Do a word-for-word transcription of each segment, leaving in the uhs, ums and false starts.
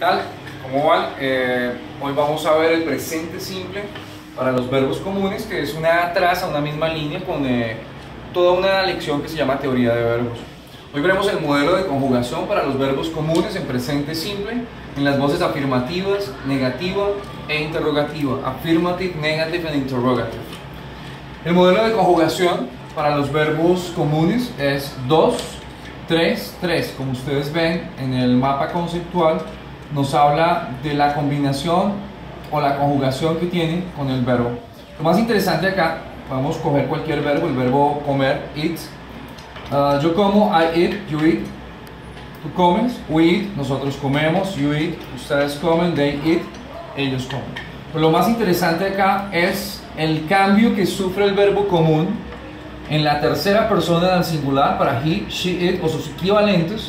tal? ¿Cómo van? Eh, hoy vamos a ver el presente simple para los verbos comunes, que es una traza, una misma línea con eh, toda una lección que se llama teoría de verbos. Hoy veremos el modelo de conjugación para los verbos comunes en presente simple en las voces afirmativas, negativa e interrogativa. Affirmative, negative and interrogative. El modelo de conjugación para los verbos comunes es dos, tres, tres. Como ustedes ven en el mapa conceptual, nos habla de la combinación o la conjugación que tiene con el verbo. Lo más interesante acá, podemos coger cualquier verbo, el verbo comer, eat. Uh, yo como, I eat, you eat. Tú comes, we eat, nosotros comemos, you eat, ustedes comen, they eat, ellos comen. Pero lo más interesante acá es el cambio que sufre el verbo común en la tercera persona del singular para he, she, it o sus equivalentes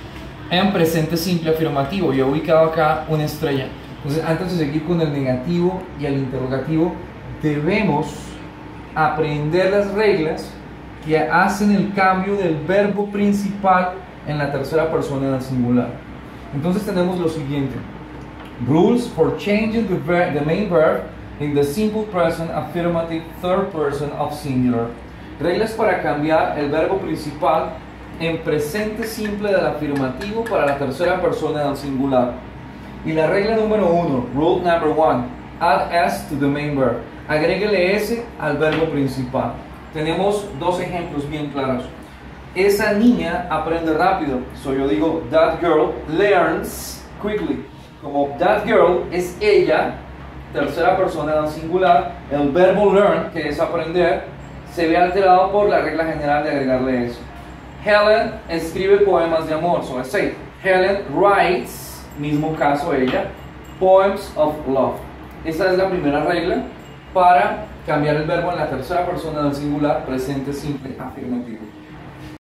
en presente simple afirmativo. Yo he ubicado acá una estrella. Entonces, antes de seguir con el negativo y el interrogativo, debemos aprender las reglas que hacen el cambio del verbo principal en la tercera persona del singular. Entonces tenemos lo siguiente: rules for changing the, ver the main verb in the simple present affirmative third person of singular. Reglas para cambiar el verbo principal en presente simple del afirmativo para la tercera persona del singular. Y la regla número uno, rule number one, add s to the main verb. Agréguele s al verbo principal. Tenemos dos ejemplos bien claros. Esa niña aprende rápido. So yo digo, that girl learns quickly. Como that girl es ella, tercera persona del singular, el verbo learn, que es aprender, se ve alterado por la regla general de agregarle eso. Helen escribe poemas de amor. So I say, Helen writes, mismo caso ella, poems of love. Esa es la primera regla para cambiar el verbo en la tercera persona del singular, presente simple afirmativo.